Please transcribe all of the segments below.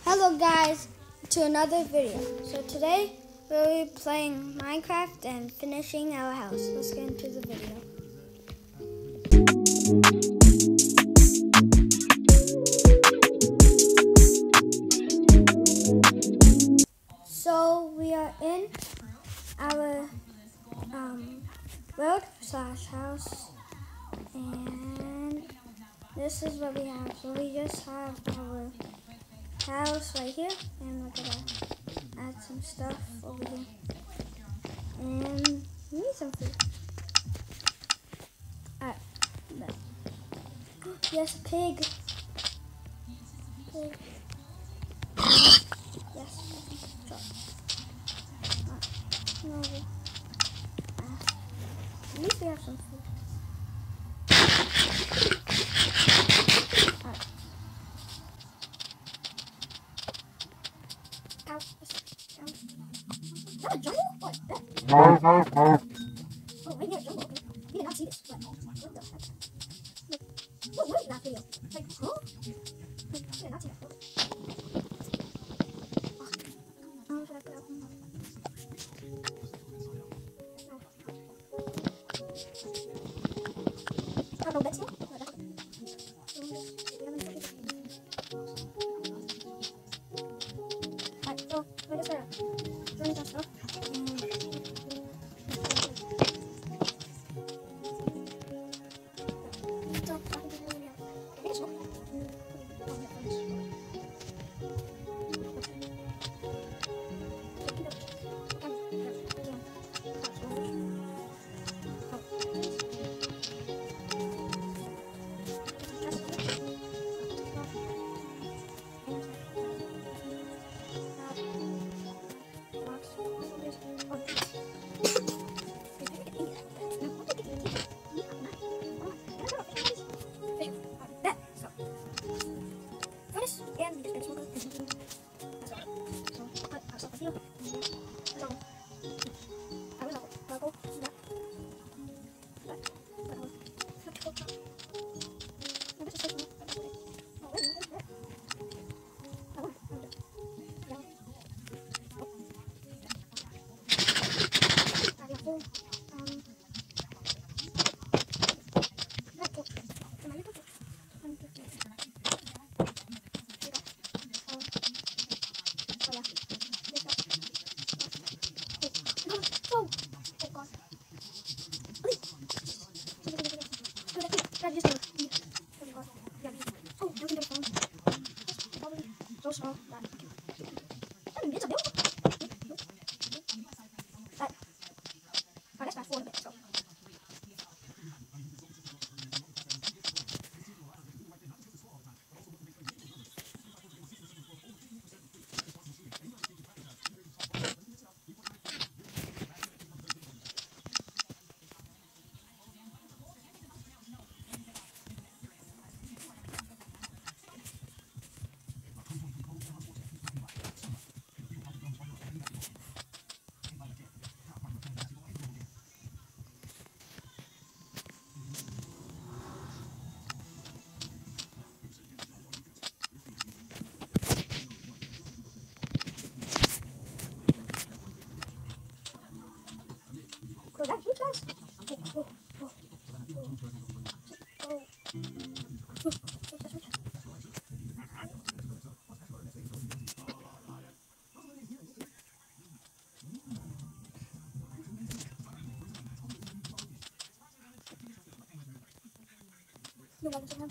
Hello guys, to another video. So today we'll be playing Minecraft and finishing our house. Let's get into the video. So we are in our road/house, and this is what we have. So we just have our house right here, and we're gonna add some stuff over here, and we need some food. Alright, yes, pig. Pig. Yes. No. At least we have some food. Alright. Ow. Is that a jungle? What? Oh, right here, jungle. Okay. We did not see this. What the heck? Look. What is that video? Like, huh? We did not see that. Oh, should I put out? Oh, no, that's it. Alright, so we're just gonna run some stuff. So small. It's a build. Let's fast forward a bit. So. So that huge guys. You want to have?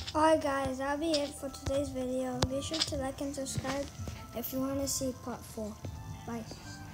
Alright guys, that'll be it for today's video. Be sure to like and subscribe if you want to see part 4. Bye.